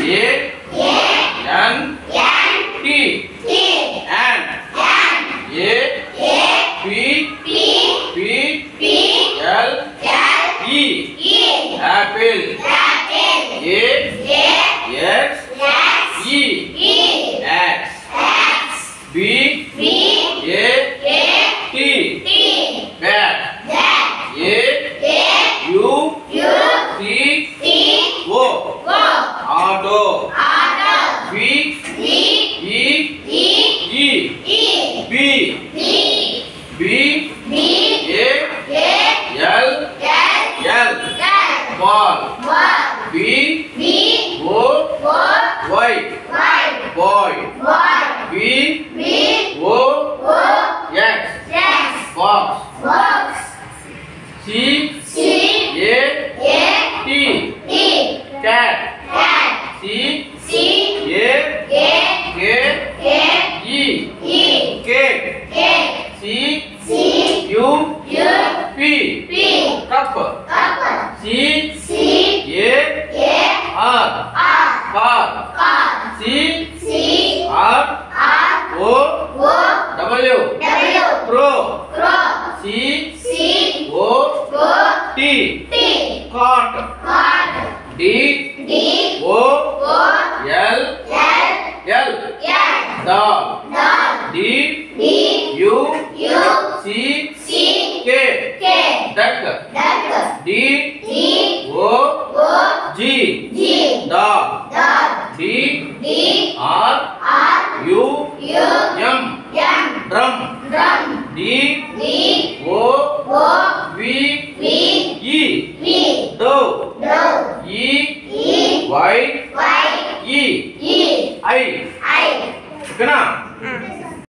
Apple. X. B. T. Bat. Auto. B. Ball. B. Y. Boy. B. X. Box. C. T. Cat. C. Cake. C. Cup. C. Car. C. Pro. C. Cot. D. Dog. D. Duck. D. Dog. D. Drum. D. Dove. E. I. Okay na?